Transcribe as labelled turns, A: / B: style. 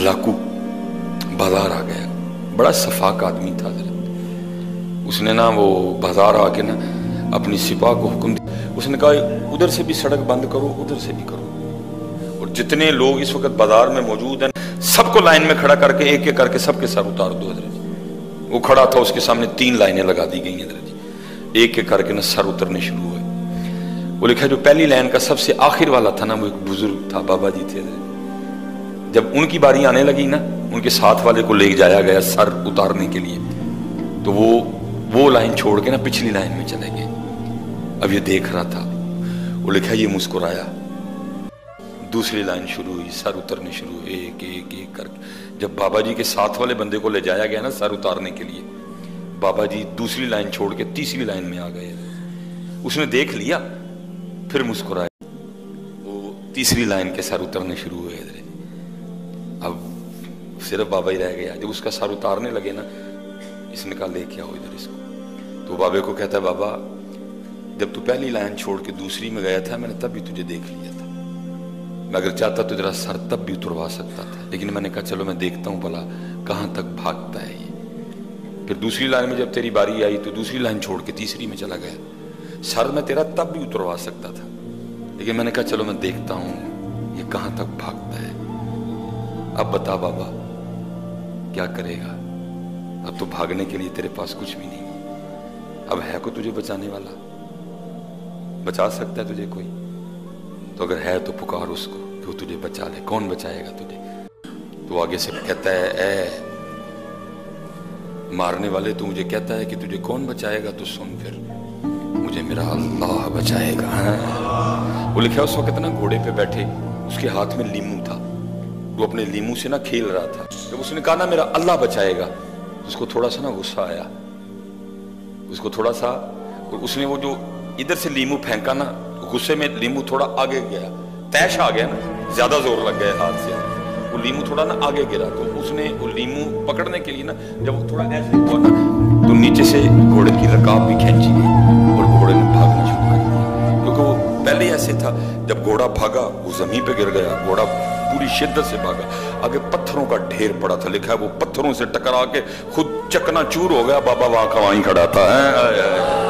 A: Hulagu बाजार आ गया, बड़ा सफाक आदमी था हजरत। उसने ना वो बाजार आके ना अपनी सिपाह को हुक्म दिया, उसने कहा उधर से भी सड़क बंद करो, उधर से भी करो, और जितने लोग इस वक्त बाजार में मौजूद हैं सबको लाइन में खड़ा करके एक एक करके सबके सर उतार दो हजरत जी। वो खड़ा था, उसके सामने 3 लाइनें लगा दी गई हजरत जी, एक एक करके ना सर उतरने शुरू हुए। वो लिखा जो पहली लाइन का सबसे आखिर वाला था ना, वो एक बुजुर्ग था, बाबा जी थे हजरत। जब उनकी बारी आने लगी ना, उनके साथ वाले को ले जाया गया सर उतारने के लिए, तो वो लाइन छोड़ के ना पिछली लाइन में चले गए। अब ये देख रहा था, वो लिखा ये मुस्कुराया, दूसरी लाइन शुरू हुई, सर उतरने शुरू हुए एक एक एक करके। जब बाबा जी के साथ वाले बंदे को ले जाया गया ना सर उतारने के लिए, बाबा जी दूसरी लाइन छोड़ के तीसरी लाइन में आ गए। उसने देख लिया, फिर मुस्कुराया, वो तीसरी लाइन के सर उतरने शुरू हुए। अब सिर्फ बाबा ही रह गया। जब उसका सर उतारने लगे ना, इसने कहा लेके आओ इधर इसको। तो बाबे को कहता है बाबा जब तू पहली लाइन छोड़ के दूसरी में गया था, मैंने तब भी तुझे देख लिया था, मैं अगर चाहता तो तेरा सर तब भी उतरवा सकता था, लेकिन मैंने कहा चलो मैं देखता हूँ भला कहाँ तक भागता है ये। फिर दूसरी लाइन में जब तेरी बारी आई तो दूसरी लाइन छोड़ के तीसरी में चला गया। सर मैं तेरा तब भी उतरवा सकता था, लेकिन मैंने कहा चलो मैं देखता हूँ ये कहाँ तक भागता है। अब बता बाबा क्या करेगा, अब तो भागने के लिए तेरे पास कुछ भी नहीं, अब है को तुझे बचाने वाला, बचा सकता है तुझे कोई? तो अगर है तो पुकार उसको कि वो तुझे बचा ले। कौन बचाएगा तुझे? तो आगे से कहता है ए मारने वाले, तू मुझे कहता है कि तुझे कौन बचाएगा, तो सुन फिर मुझे मेरा अल्लाह बचाएगा। वो लिखा उस वक्त ना घोड़े पे बैठे, उसके हाथ में लीमू था, वो अपने लीमू से ना खेल रहा था। जब उसने कहा ना मेरा अल्लाह बचाएगा, उसको थोड़ा सा ना गुस्सा आया, उसको थोड़ा सा, उसने वो जो इधर से लीमू फेंका ना, गुस्से में लीमू थोड़ा आगे गया, तैश आ गया ना, ज्यादा जोर लग गया हाथ से, वो लीमू थोड़ा ना आगे गिरा। तो उसने वो लीमू पकड़ने के लिए ना जब वो थोड़ा ऐसे हुआ ना, तो नीचे से घोड़े की रकाब भी खींची गई और घोड़े ने भागना शुरू कर दिया, क्योंकि वो पहले ऐसे था। जब घोड़ा भागा वो जमीन पे गिर गया, घोड़ा पूरी शिद्दत से भागा, आगे पत्थरों का ढेर पड़ा था, लिखा है वो पत्थरों से टकरा के खुद चकनाचूर हो गया। बाबा वहां का वहीं खड़ा था।